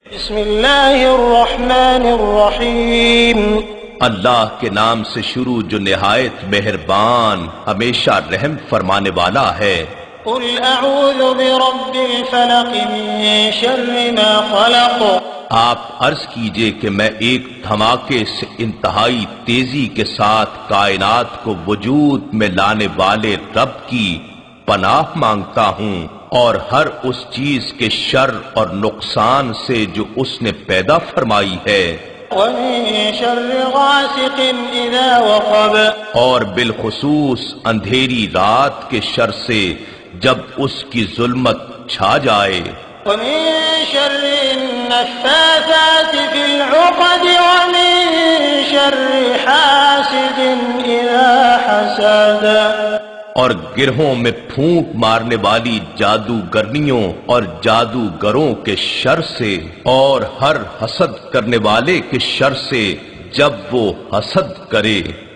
بسم اللہ الرحمن الرحیم اللہ کے نام سے شروع جو نہایت مہربان ہمیشہ رحم فرمانے والا ہے۔ قل اعوذ برب الفلق من شر ما خلق۔ آپ عرض کیجئے کہ میں ایک دھماکے سے انتہائی تیزی کے ساتھ کائنات کو وجود میں لانے والے رب کی پناہ مانگتا ہوں، اور ہر اس چیز کے شر اور نقصان سے جو اس نے پیدا فرمائی ہے، ومن شر غاسق اذا وقب۔ اور بالخصوص اندھیری رات کے شر سے جب اس کی ظلمت چھا جائے، ومن شر النفاثات في العقد ومن شر حاسد اذا حسد۔ اور گرہوں میں پھونک مارنے والی جادوگرنیوں اور جادوگروں کے شر سے، اور ہر حسد کرنے والے کے شر سے جب وہ حسد کرے۔